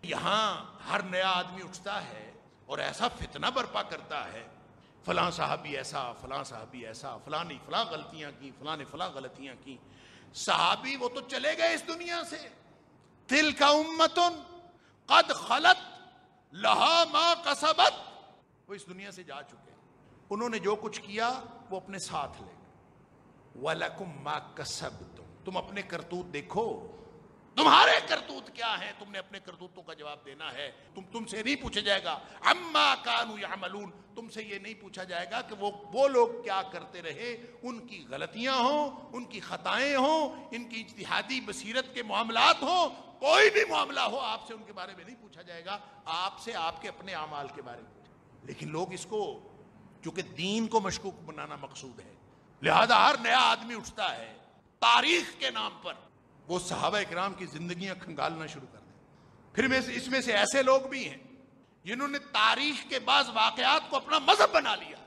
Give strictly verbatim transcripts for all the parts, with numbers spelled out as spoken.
یہاں ہر نیا آدمی اٹھتا ہے اور ایسا فتنہ برپا کرتا ہے، فلاں صحابی ایسا، فلاں صحابی ایسا، فلاں نے فلاں غلطیاں کی، فلاں نے فلاں غلطیاں کی۔ صحابی وہ تو چلے گئے اس دنیا سے، تلک امۃ قد خلت لہا ما کسبت، وہ اس دنیا سے جا چکے، انہوں نے جو کچھ کیا وہ اپنے ساتھ لے گئے۔ وَلَكُمْ مَا كَسَبْتُمْ، تم اپنے کرتوت دیکھو، تمہارے کرتوت کیا ہیں، تم نے اپنے کرتوتوں کا جواب دینا ہے۔ تم تم سے نہیں پوچھا جائے گا عما كانوا يعملون، تم سے یہ نہیں پوچھا جائے گا کہ وہ وہ لوگ کیا کرتے رہے، ان کی غلطیاں ہوں، ان کی خطائیں ہوں، ان کی اجتہادی بصیرت کے معاملات ہوں، کوئی بھی معاملہ ہو، آپ سے ان کے بارے میں نہیں پوچھا جائے گا، آپ سے آپ کے اپنے اعمال کے بارے میں پوچھا۔ لیکن لوگ اس کو، چونکہ دین کو مشکوک بنانا مقصود ہے، لہذا ہر نیا آدمی اٹھتا ہے تاریخ کے نام پر وہ صحابہ اکرام کی زندگیاں کھنگالنا شروع کر دیں۔ پھر میں اس میں سے ایسے لوگ بھی ہیں جنہوں نے تاریخ کے بعض واقعات کو اپنا مذہب بنا لیا۔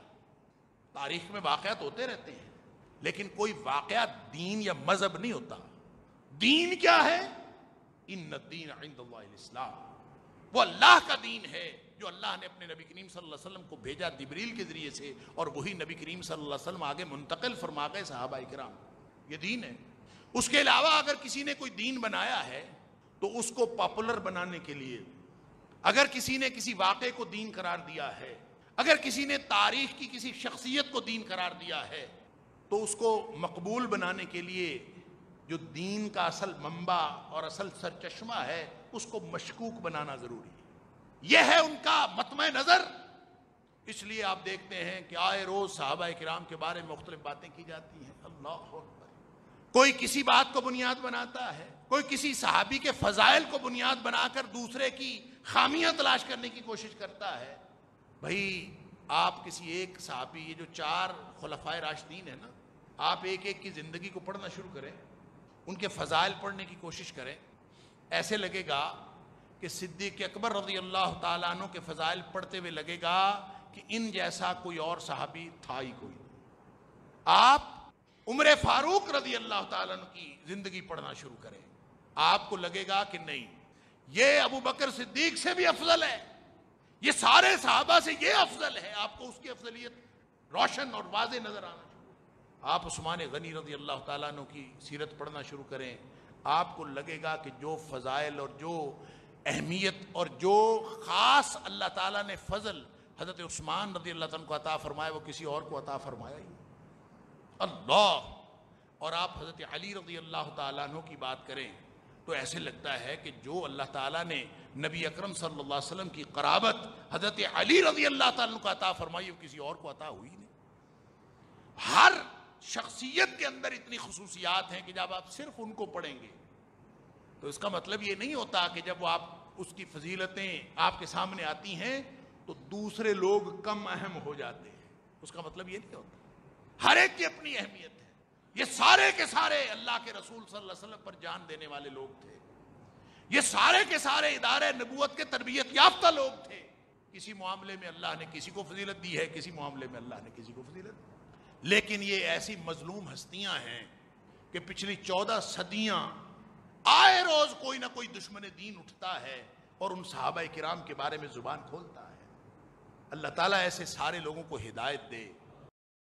تاریخ میں واقعات ہوتے رہتے ہیں لیکن کوئی واقعہ دین یا مذہب نہیں ہوتا۔ دین کیا ہے؟ ان الدین عند اللہ الاسلام، وہ اللہ کا دین ہے جو اللہ نے اپنے نبی کریم صلی اللہ علیہ وسلم کو بھیجا جبریل کے ذریعے سے، اور وہی نبی کریم صلی اللہ علیہ وسلم آگے منتقل فرما گئے صحابہ اکرام۔ یہ دین ہے۔ اس کے علاوہ اگر کسی نے کوئی دین بنایا ہے تو اس کو پاپولر بنانے کے لیے، اگر کسی نے کسی واقعے کو دین قرار دیا ہے، اگر کسی نے تاریخ کی کسی شخصیت کو دین قرار دیا ہے، تو اس کو مقبول بنانے کے لیے جو دین کا اصل منبع اور اصل سرچشمہ ہے اس کو مشکوک بنانا ضروری ہے۔ یہ ہے ان کا مطمع نظر۔ اس لیے آپ دیکھتے ہیں کہ آئے روز صحابہ کرام کے بارے میں مختلف باتیں کی جاتی ہیں۔ اللہ اکبر۔ کوئی کسی بات کو بنیاد بناتا ہے، کوئی کسی صحابی کے فضائل کو بنیاد بنا کر دوسرے کی خامیاں تلاش کرنے کی کوشش کرتا ہے۔ بھائی آپ کسی ایک صحابی، یہ جو چار خلفائے راشدین ہیں نا، آپ ایک ایک کی زندگی کو پڑھنا شروع کریں، ان کے فضائل پڑھنے کی کوشش کریں، ایسے لگے گا کہ صدیق اکبر رضی اللہ تعالیٰ عنہ کے فضائل پڑھتے ہوئے لگے گا کہ ان جیسا کوئی اور صحابی تھا ہی کوئی۔ آپ عمر فاروق رضی اللہ تعالیٰ عنہ کی زندگی پڑھنا شروع کریں، آپ کو لگے گا کہ نہیں، یہ ابو بکر صدیق سے بھی افضل ہے، یہ سارے صحابہ سے یہ افضل ہے، آپ کو اس کی افضلیت روشن اور واضح نظر آنا شروع۔ آپ عثمان غنی رضی اللہ تعالیٰ عنہ کی سیرت پڑھنا شروع کریں، آپ کو لگے گا کہ جو فضائل اور جو اہمیت اور جو خاص اللہ تعالیٰ نے فضل حضرت عثمان رضی اللہ عنہ کو عطا فرمایا وہ کسی اور کو عطا فرمایا ہی اللہ۔ اور آپ حضرت علی رضی اللہ تعالیٰ عنہ کی بات کریں تو ایسے لگتا ہے کہ جو اللہ تعالیٰ نے نبی اکرم صلی اللہ علیہ وسلم کی قرابت حضرت علی رضی اللہ تعالیٰ عنہ کو عطا فرمائی وہ کسی اور کو عطا ہوئی نہیں۔ ہر شخصیت کے اندر اتنی خصوصیات ہیں کہ جب آپ صرف ان کو پڑھیں گے تو اس کا مطلب یہ نہیں ہوتا کہ جب وہ آپ اس کی فضیلتیں آپ کے سامنے آتی ہیں تو دوسرے لوگ کم اہم ہو جاتے ہیں، اس کا مطلب یہ نہیں ہوتا۔ ہر ایک کی اپنی اہمیت ہے۔ یہ سارے کے سارے اللہ کے رسول صلی اللہ علیہ وسلم پر جان دینے والے لوگ تھے، یہ سارے کے سارے ادارے نبوت کے تربیت یافتہ لوگ تھے۔ کسی معاملے میں اللہ نے کسی کو فضیلت دی ہے، کسی معاملے میں اللہ نے کسی کو فضیلت دی، لیکن یہ ایسی مظلوم ہستیاں ہیں کہ پچھلی چودہ صدیاں آئے روز کوئی نہ کوئی دشمن دین اٹھتا ہے اور ان صحابہ کرام کے بارے میں زبان کھولتا ہے۔ اللہ تعالیٰ ایسے سارے لوگوں کو ہدایت دے۔